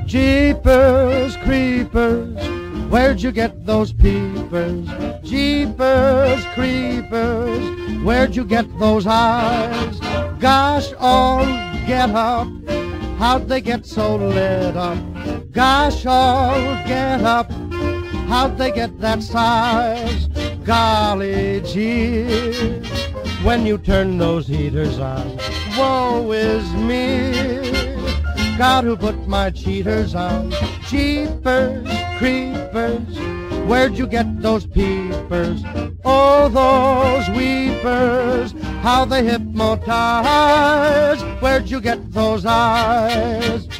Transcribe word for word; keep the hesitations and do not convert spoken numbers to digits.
Jeepers creepers, where'd you get those peepers? Jeepers creepers, where'd you get those eyes? Gosh, all get up, how'd they get so lit up? Gosh, all get up, how'd they get that size? Golly gee, when you turn those heaters on, woe is me. God who put my cheaters on. Jeepers creepers, where'd you get those peepers? Oh, those weepers, how they hypnotize. Where'd you get those eyes?